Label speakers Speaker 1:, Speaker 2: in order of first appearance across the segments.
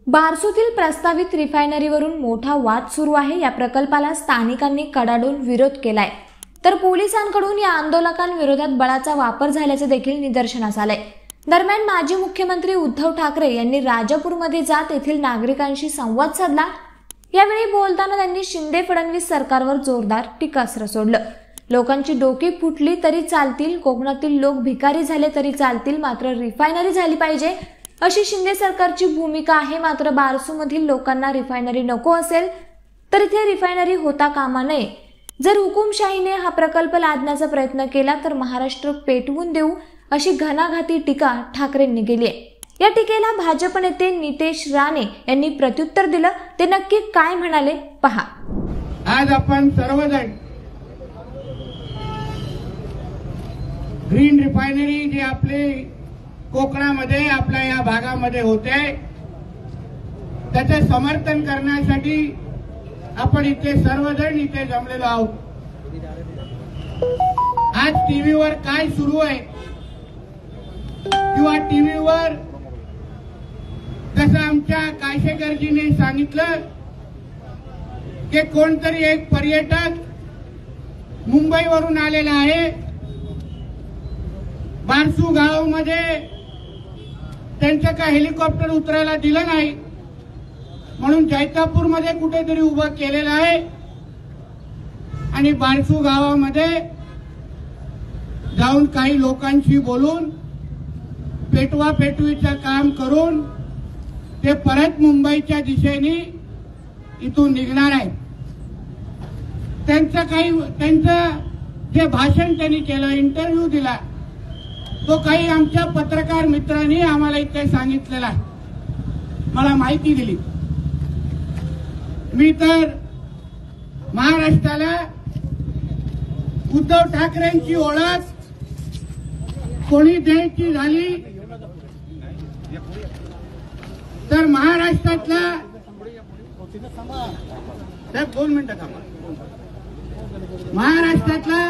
Speaker 1: बारसूतील प्रस्तावित रिफायनरीवरून मोठा वाद सुरू आहे। या प्रकल्पाला स्थानिकांनी कडाडून विरोध केलाय, तर पोलिसांकडून या आंदोलकांविरोधात बळाचा वापर झाल्याचे देखील निदर्शनास आले। दरम्यान माजी मुख्यमंत्री उद्धव ठाकरे यांनी राजापूरमध्ये जात येथील नागरिकांशी संवाद साधला। यावेळी बोलताना त्यांनी शिंदे फडणवीस सरकारवर जोरदार टीकास्त्र सोडलं। लोकांची डोकी फुटली तरी चालतील, कोकणातील लोक भिकारी झाले तरी चालतील, मात्र रिफायनरी झाली पाहिजे अशी शिंदे सरकारची भूमिका आहे। मात्र बारसूमधील लोकांना रिफायनरी नको असेल तर इथे रिफायनरी होता कामा नये। जर हुकुमशाहीने हा प्रकल्प लादण्याचा प्रयत्न केला तर महाराष्ट्र पेटवून देऊ अशी घणाघाती टीका ठाकरेंनी केली आहे। या टीकेला भाजप नेते नितेश राणे यांनी प्रत्युत्तर दिलं। ते नक्की काय म्हणाले पहा।
Speaker 2: आज आपण सर्वजण ग्रीन रिफायनरी जे आपले कोकणामध्ये आपल्या या भागामध्ये होते त्याचे समर्थन करण्यासाठी आपण इथे सर्वजण इथे जमलेलो आहोत। आज टीव्हीवर काय सुरू आहे किंवा टीव्हीवर जसं आमच्या कायशेकरजीने सांगितलं की कोणतरी एक पर्यटक मुंबईवरून आलेला आहे, बारसू गावामध्ये त्यांचं काय हेलिकॉप्टर उतरायला दिलं नाही म्हणून जैतापूरमध्ये कुठेतरी उभं केलेलं आहे आणि बारसू गावामध्ये जाऊन काही लोकांशी बोलून पेटवा पेटवीचं काम करून ते परत मुंबईच्या दिशेने इथून निघणार आहे। त्यांचं जे भाषण त्यांनी केलं, इंटरव्ह्यू दिला, तो काही आमच्या पत्रकार मित्रांनी आम्हाला इथे सांगितलेला आहे, मला माहिती दिली। मी तर महाराष्ट्राला उद्धव ठाकरेंची ओळख कोणी द्यायची झाली तर महाराष्ट्रातला 2 मिनिटं थांबा, महाराष्ट्रातला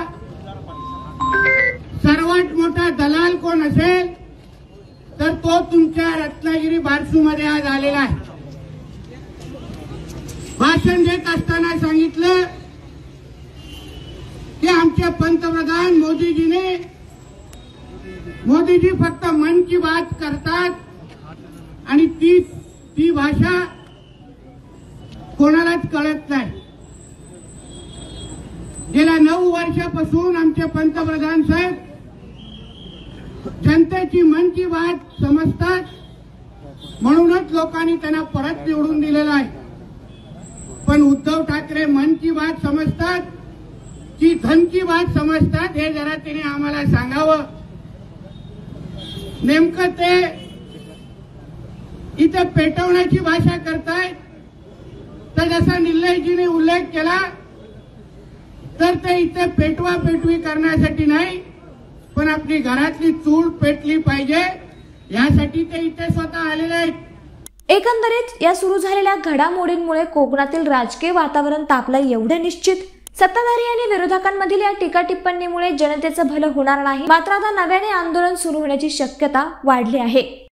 Speaker 2: सर्वात मोठा दलाल कोण असेल तर तो तुमच्या रत्नागिरी बारसूमध्ये आज आलेला आहे। भाषण देत असताना सांगितलं की आमचे पंतप्रधान मोदीजी फक्त मन की बात करतात आणि ती भाषा कोणालाच कळत नाही। गेल्या 9 वर्षापासून आमचे पंतप्रधान साहेब जनतेची मन की बात समजतात, म्हणूनच लोकांनी त्यांना परत निवडून दिलेलं आहे। पण उद्धव ठाकरे मन की बात समजतात की धन की बात समजतात हे जरा त्याने आम्हाला सांगावं। नेमकं ते इथे पेटवण्याची भाषा करतायत, तर जसा निलयजीने उल्लेख केला तर ते इथे पेटवा पेटवी करण्यासाठी नाही, पण आपली घरातली चूल पेटली पाहिजे यासाठी ते इथे स्वतः आलेले आहेत।
Speaker 1: एकंदरीत या सुरू झालेल्या घडामोडींमुळे कोकणातील राजकीय वातावरण तापलं एवढे निश्चित। सत्ताधारी आणि विरोधकांमधील या टीका टिप्पणीमुळे जनतेचं भलं होणार नाही, मात्र आता नव्याने आंदोलन सुरू होण्याची शक्यता वाढली आहे।